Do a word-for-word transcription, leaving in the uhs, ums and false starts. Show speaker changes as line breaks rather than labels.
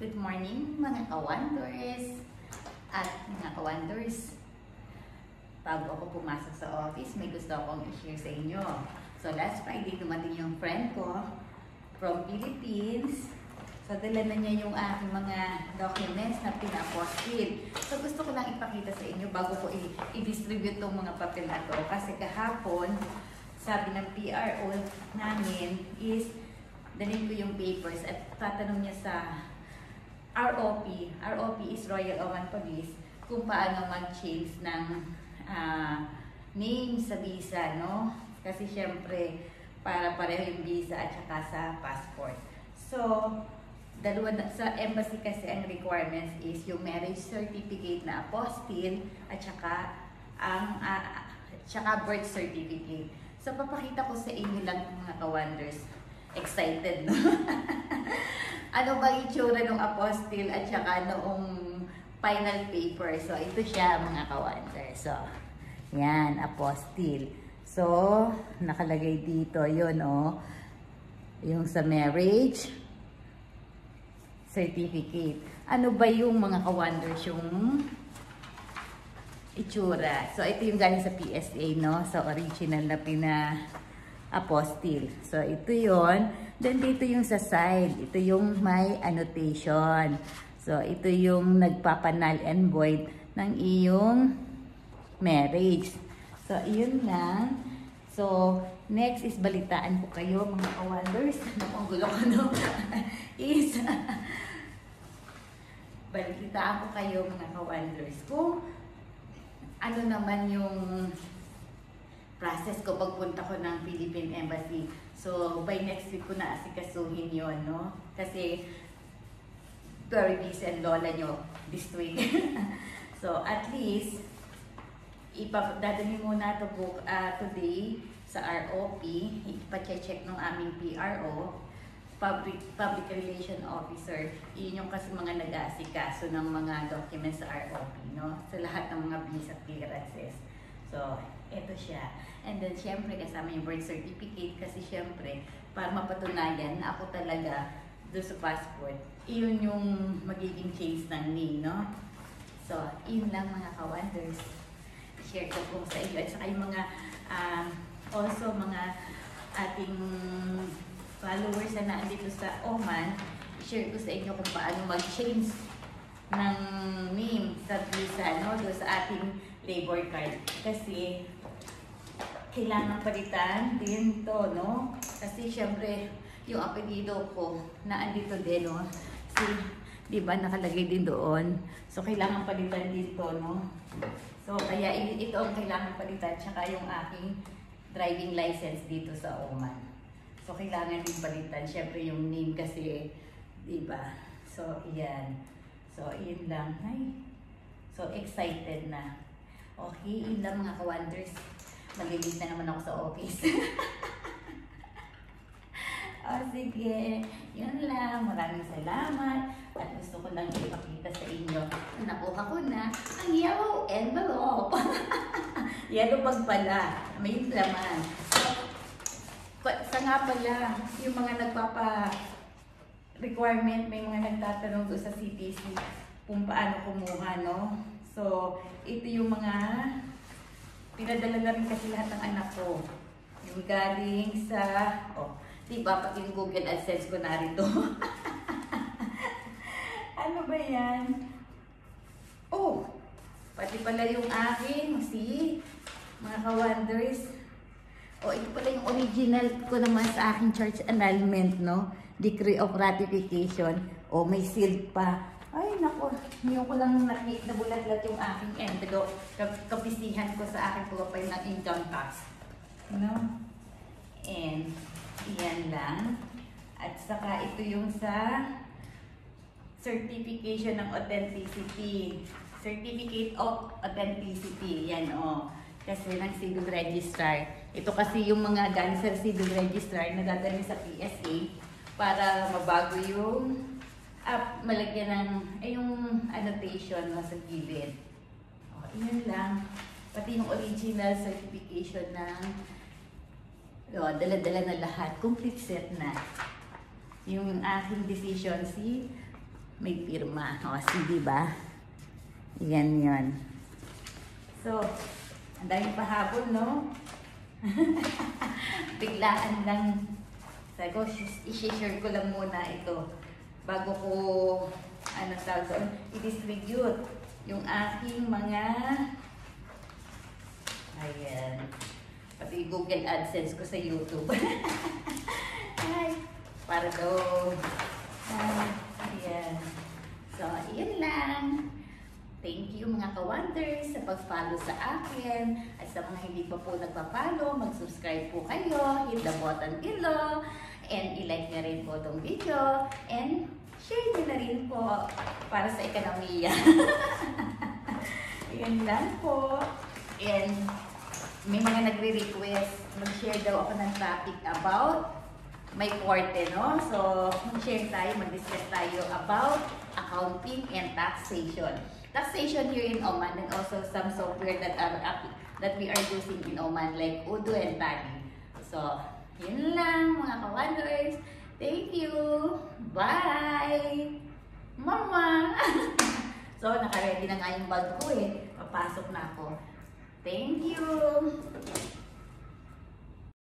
Good morning mga ka-wonders at mga ka-wonders. Bago ako pumasok sa office, may gusto akong i-share sa inyo. So last Friday, dumating yung friend ko from Philippines. So dala na niya yung aking mga documents na pina-postil. So gusto ko lang ipakita sa inyo bago ko i-distribute tong mga papel na to. Kasi kahapon, sabi ng P R O namin is dalhin ko yung papers at tatanong niya sa R O P. R O P is Royal Oman Police kung paano mag-change ng uh, name sa visa, no? Kasi syempre para pareho yung visa at saka sa passport. So, dalawa na, sa embassy kasi ang requirements is yung marriage certificate na apostille at saka ang uh, saka birth certificate. So, papakita ko sa inyo lang mga ka-wonders. Excited, no? Ano ba itsura ng apostille at saka noong final paper? So, ito siya mga ka-wonders. So, yan, apostille. So, nakalagay dito yun, oh. Yung sa marriage certificate. Ano ba yung mga ka-wonders yung itsura? So, ito yung galing sa P S A, no? So, original na pina-apostille. So, ito yon. Then, dito yung sa side. Ito yung may annotation. So, ito yung nagpapanal and void ng iyong marriage. So, iyon lang. So, next is balitaan ko kayo, mga ka-wonders. Ano pang gulo ko, no? is, balitaan ko kayo, mga ka-wonders, kung ano naman yung process ko pagpunta ko ng Philippine Embassy. So, by next week ko na asikasuhin yun, no? Kasi, very busy and lola nyo this week. So, at least, ipadadali muna ito book uh, today sa R O P. Ipacheck ng aming P R O, Public, Public Relation Officer. Iyon yung kasi mga nag-aasikaso ng mga documents sa R O P, no? Sa lahat ng mga visa clearances. So, ito siya. And then, syempre, kasama yung birth certificate kasi syempre, para mapatunayan na ako talaga doon sa passport, iyon yung magiging change ng name, no? So, yun lang mga ka-wonders. I-share ko po sa inyo. At saka yung mga, um, also mga ating followers na naandito sa Oman, i-share ko sa inyo kung paano mag-change ng name sa visa, no? Doon sa ating labor card. Kasi, kailangan palitan din to, no? Kasi syempre, yung apelido ko na andito din, no? Si, di ba, nakalagay din doon. So, kailangan palitan din to, no? So, kaya ito ang kailangan palitan, tsaka yung aking driving license dito sa Oman. So, kailangan din palitan. Syempre, yung name kasi, di ba? So, iyan. So, iyan lang. Ay, so, excited na. Okay, iyan lang mga ka-wonders. Malilate na naman ako sa office. O sige, yun lang. Maraming salamat. At gusto ko lang ipakita sa inyo na nakuha ko na ang yellow envelope. Yellow bag pala. May laman. So, sa nga pala, yung mga nagpapa requirement, may mga nagtatanong doon sa C T C kung paano kumuha, no? So, ito yung mga pinadala na rin kasi lahat ng anak ko. Yung galing sa, oh, diba, pati yung Google AdSense ko narito. Ano ba yan? Oh, pati pala yung aking, see, mga ka-wonders. Oh, ito pala yung original ko naman sa aking church annulment, no? Decree of ratification. Oh, may seal pa. Ay, naku, ngayon ko lang nabulat-lat yung aking envelope. Kapisihan ko sa aking profile ng income tax. No? And, iyan lang. At saka ito yung sa certification ng authenticity. Certificate of authenticity. Yan, o. Oh. Kasi ng civil registrar. Ito kasi yung mga galing sa civil registrar na dadalhin sa P S A para mabago yung up, malagyan ng, ay yung annotation no, sa gilid. O, yun lang. Pati yung original certification ng, o, dala-dala na lahat. Complete set na. Yung aking decision, si may pirma. O, sige ba? Yan yun. So, ang dami pahabol, no? Biglaan lang. Sabi ko, i-share ko lang muna ito bago ko, ano tawag doon, i-distribute yung aking mga, ayan, pati Google AdSense ko sa YouTube. Ay, para daw, ah, ayan. So, iyan lang. Thank you mga ka-wonders sa pag-follow sa akin. At sa mga hindi pa po nagpa-follow, mag-subscribe po kayo. Hit the button below. And i-like nyo rin po itong video. And share nyo na rin po para sa ekonomiya. Ayan lang po. And may mga nagre-request. Mag-share daw ako ng topic about may korte, no? So, mag-share tayo, mag-discuss tayo about accounting and taxation. Taxation here in Oman, and also some software that are that we are using in Oman like Odoo and Tally. So, yun lang mga ka-wonders. Thank you. Bye. Mama. So, naka-ready na nga yung bag ko eh. Papasok na ako. Thank you.